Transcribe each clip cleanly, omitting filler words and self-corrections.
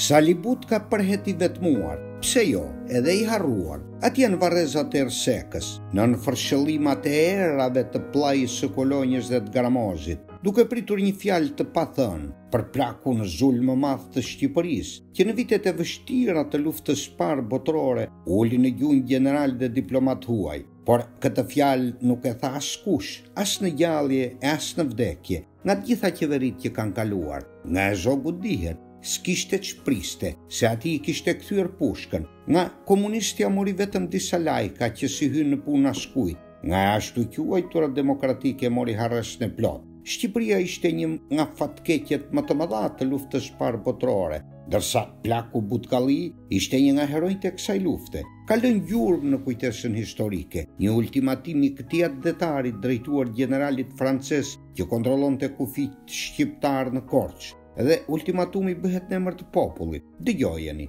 Salibutka përhet I vetmuar, pse jo, edhe I harruar. Atje në varrezat e Ersekës, në nënfërshëllimat e erave të pllajës së kolonjës dhe të Gramozit, duke pritur një fjalë të pathënë për plakun zulm më madh të Shqipërisë, që në vitet e vështira të luftës së parë botërore uli në gjunjë general dhe diplomat huaj. Por këtë fjalë nuk e tha askush, as në gjallje e as në vdekje, nga të gjitha qeverit që kanë kaluar. Nga e zogu dihet, s'kishte çpriste, se ati I kishte kthyer pushkën. Nga komunistja mori vetëm disa lajka që si hynë në punë askujt. Nga ashtu quajtura demokratike mori harresën e plot. Shqipëria ishte një nga fatkeqet më të mëdha të luftës së parë botërore, ndërsa plaku Butkalli ishte një nga heronjtë e kësaj lufte. Ka lënë gjurmë në kujtesën historike, një ultimatim I këtij atdetarit drejtuar generalit francez që kontrollonte kufijt shqiptar në Korçë. Dhe ultimatumi bëhet në emër të popullit. Dëgjojeni.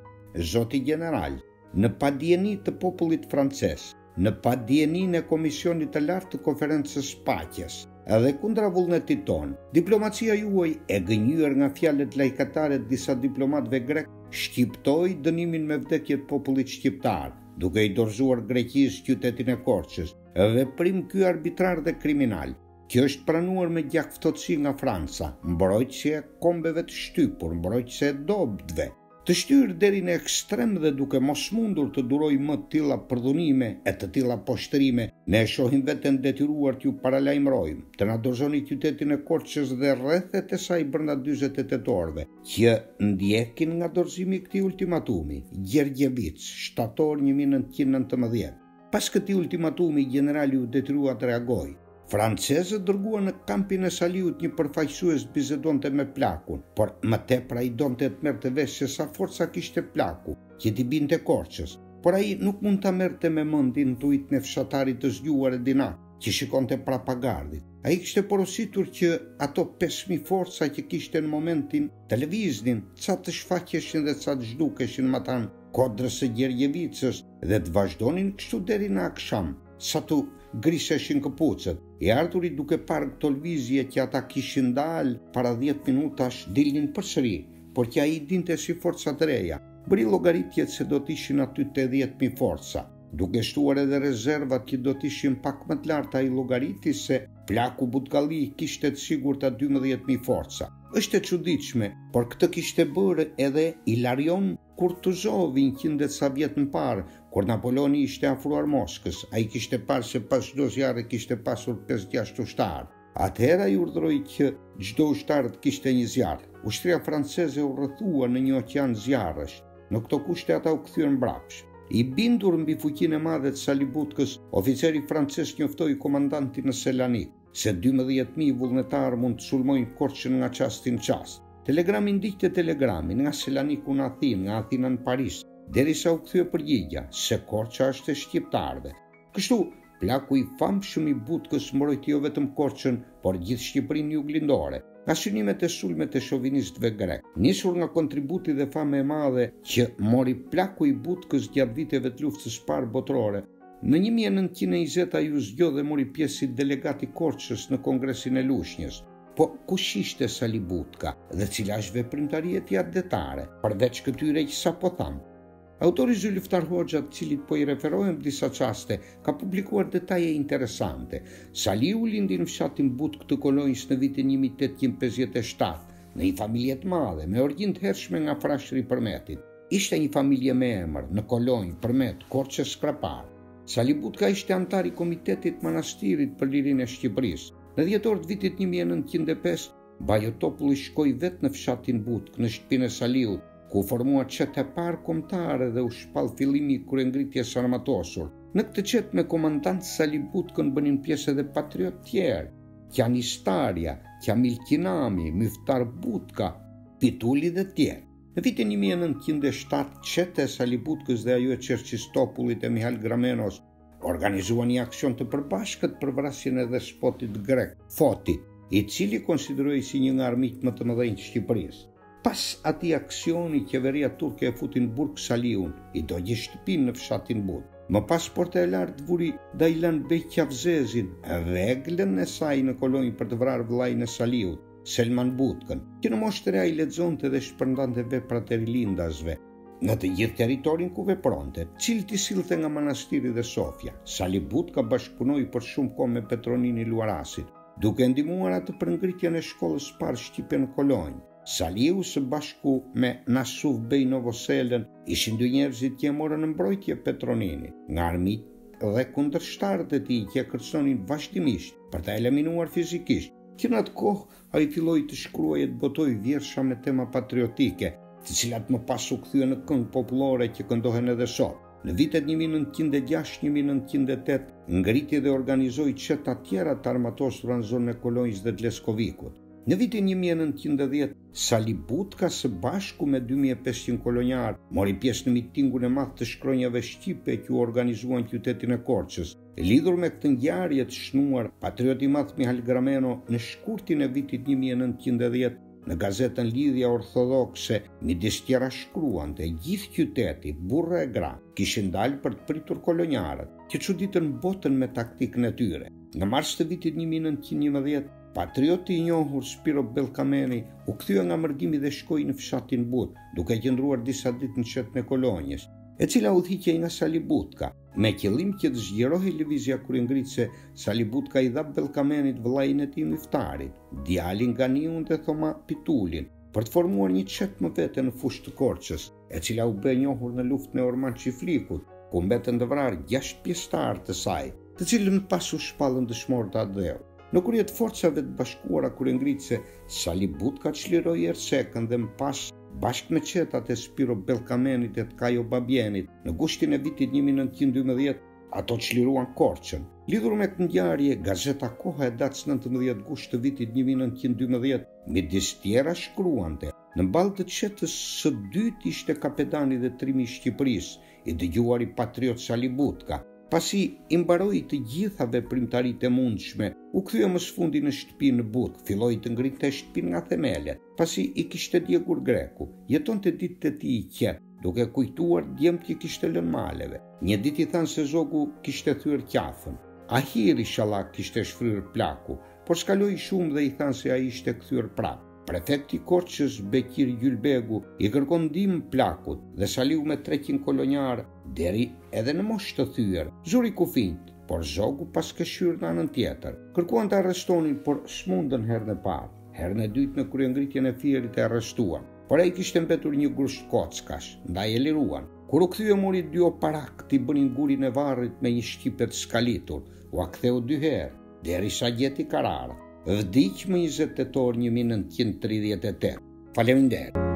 Zoti general, në padjeni të popullit francez, në padjenin e Komisionit të Lartë të Konferencës Paqes, edhe kundra vullnetit ton, diplomacia juaj e gënjur nga fjalët lajkatare të disa diplomatëve grek, shqiptoi dënimin me vdekje të popullit shqiptar, duke I dorëzuar Greqisë qytetin e Korçës, veprim ky arbitrar dhe kriminal, që është pranuar me gjakftotësi nga Franca, mbrojtëse e kombeve të shtypur, mbrojtëse e dobëtve, të shtyrë deri në ekstrem dhe duke mos mundur të duroj më të tilla përdhunime e të tilla poshtërime, ne e shohim veten detyruar t'ju paralajmërojmë, të na dorëzoni qytetin e Korçës dhe rrethet e saj brenda 48 orëve, që ndjekin nga dorëzimi I këtij ultimatumi, Gjergjevic, shtator 1919. Pas këtij ultimatumi, generali u detyrua të reagojë. Francezët dërguan në kampin e Saliut një përfaqësues bisedonte me plakun, por më tepër ai donte të merrte vesh se sa forca kishte plaku, që t'i binte Korçës. Por ai nuk mund ta merrte me mendin tujt në fshatarit të zgjuar e dinak, që shikonte propagandit. Ai kishte porositur që ato 5000 forca që kishte në momentin të lëviznin, ca të shfaqeshin dhe ca të zhdukeshin me atan kodrës së Gjergjevicës dhe të vazhdonin kështu deri në akşam, sa tu griseshin këpucët. I ardhuri duke parë këto lëvizje që ata kishin dalë para 10 minutash dilnin përsëri, por që ai dinte si forca të reja. Bëri llogaritjet se do të ishin aty 80.000 forca, duke shtuar edhe rezervat që do të ishin pak më të larta. Ai llogariti se plaku Butkalli kishte të sigurta 12.000 forca. Është e çuditshme, por këtë kishte bërë edhe Ilarion Kurtuzovi 100 sa vjet më parë, kur Napoleoni ishte afruar Moskës. Ai kishte parë se pas çdo zjarri kishte pasur 5-6 ushtar. Atëherë ai urdhëroi që çdo ushtar të kishte një zjarr. Ushtria franceze u rrethua në një oqean zjarrësh. Në këto kushte ata u kthyen mbrapsht. I bindur mbi fuqinë e madhe të Salibutkës, oficeri francez njoftoi komandantin në Selanik se 12.000 vullnetar mund të sulmojnë Korçën nga çasti në çast. Telegrami ndiqte telegramin nga Selaniku në Athinë, nga Athina në Paris, derisa u kthye përgjigja se Korça është e shqiptarëve. Kështu, plaku I famshëm I Butkës mbrojti jo vetëm Korçën, por gjithë Shqipërinë juglindore, nga synimet e sulmet e shovinistëve grek, nisur nga kontributi dhe fama e madhe që mori plaku I Butkës gjatë viteve të luftës së parë botërore. Në 1920 ai u zgjodhi dhe mori pjesë si delegat I Korçës në Kongresin e Lushnjës. Po kush ishte Salibutka dhe cila është veprimtaria e tij atdetare, përveç këtyre që sapo tham? Autori Zylftar Hoxha, të cilit po I referohem disa çaste, ka publikuar detaje interesante. Saliu lindi në fshatin Butk të kolonjës në vitin 1857, në një familje të madhe, me origjinë të hershme nga Frashëri I Përmetit. Ishte një familje me emër, në kolonjë, Përmet, Korçë Skrapar. Salibutka ishte antar I Komitetit Manastirit për Lirinë e Shqipërisë. Në dhjetor të vitit 1905, Bajotopulli shkoi vetë në fshatin Butk, në shtëpinë e Saliut, ku u formua qet e parë kombëtare dhe u shpall fillimi I kryengritjes armatosur. Në këtë qet me komandant Salibutkën bënin pjesë edhe patriotë tjerë, Qani Starja, Qamil Kinami, Myftar Butka, Pituli dhe tjerë. Në vitin 1907, qete e Salibutkës dhe ajo e Çerçistopullit e Mihal Gramenos organizuan një aksion të përbashkët për vrasjen e despotit grek, Fotit, I cili konsiderohej si një nga armiqtë më të mëdhenj të Shqipërisë. Pas atij aksioni, qeveria turke e futi në burg Saliun, I dogji shtëpinë në fshatin But. Më pas Porta e Lartë vuri Dajlan Bey Qavzezin, reglën e saj në kolonjë për të vrarë vllain e Saliut. Selman Butkën, që në moshtere i lexonte dhe shpërndante veprat e rilindasve në të gjithë territorin ku vepronte, cilët i sillte nga manastiri dhe Sofja. Sali Butka bashkëpunoi për shumë kohë me Petronini Luarasit, duke ndihmuar atë për ngritjen e shkollës së parë shqipe në Kolonjë. Saliu së bashku me Nasuf Bej Novoselen ishin dy njerëzit që e morën në mbrojtje Petroninit nga armiq dhe kundërshtarët e tij që kërconin vazhdimisht për ta eliminuar fizikisht, që në atë kohë ai filloi të shkruajë të botoj vjersha me tema patriotike, të cilat më pas u kthyen në këngë popullore që këndohen edhe sot. Në vitet 1906-1908 ngriti dhe organizoi qeta tjera të armatosura në zonën e Kolonjës dhe të Leskovikut. Në vitin 1910, Sali Butka së bashku me 2500 kolonjar mori pjesë në mitingun e madh të shkronjave shqipe që u organizuan në qytetin e Korçës. Lidhur me këtë ngjarje të shnuar, patrioti i madh Mihal Grameno në shkurtin e vitit 1910 në gazetën Lidhja Orthodokse, midis tjera shkruante, gjithë qyteti, burra e gra, kishin dalë për të pritur kolonjarët, që çuditën botën me taktikën e tyre. Në mars të vitit 1911, patrioti i njohur Spiro Bellkameni u kthye nga mërgimi dhe shkoi në fshatin But, duke qëndruar disa ditë në qytetin e Kolonjës, e cila udhëhiqej nga Sali Butka, me qëllim që të zgjerohej lëvizja kurrëngritëse. Sali Butka i dha Bellkamenit vëllain e tij Miftarit, djalin Ganiun dhe Thoma Pitulin, për të formuar një qet më vete në fushë të Korçës, e cila u bë e njohur në luftën e Orman Çiflikut, ku mbetën të vrarë 6 pjesëtarë të saj, të cilën më pas u shpallën dëshmorët atdheu. Në kurrje të forcave të bashkuara kurrëngritëse, Sali Butka çliroi Ersekën dhe më pas, bashkë me qetat e Spiro Bellkamenit e të Kajo Babjenit, në gushtin e vitit 1912, ato çliruan Korçën. Lidhur me këtë ngjarje, gazeta Koha e datës 19 gusht të vitit 1912, midis tjera shkruante: në balë të qetës së dytë ishte kapetani dhe trimi i Shqipërisë, i dëgjuari patriot Sali Butka. Pasi i mbaroi të gjitha veprimtaritë e mundshme, u kthye më së fundi në shtëpinë në But, filloi të ngrinte shtëpinë nga themelet. Pasi i kishte djegur Greku, jetonte ditët e tij i qetë, duke kujtuar djemt që kishte lënë maleve. Një ditë i thanë se zogu kishte thyer qafën. Ahiri Shallak kishte shfryrë plaku, por s'kaloi shumë dhe i thanë se ai ishte kthyer prapë. Prefekti i Korçës Bekir Gjylbegu i kërkon ndihmë plakut dhe Saliu me 300 kolonjarë deri edhe në moshë të thyer zuri kufijt, por zogu pas këshyrë në anën tjetër. Kërkuan të arrestonin, por s'mundën herën e parë. Herën e dytë në kryengritjen e Fierit e arrestuan, por ai kishte mbetur një grusht kockash, ndaj e liruan. Kur u kthye mori 2 oparak t'i bënin gurin e varrit me një shqipe të skalitur, u aktheu 2 herë, derisa gjeti Karara. Vdiq më 20 tetor 1938. Faleminderit.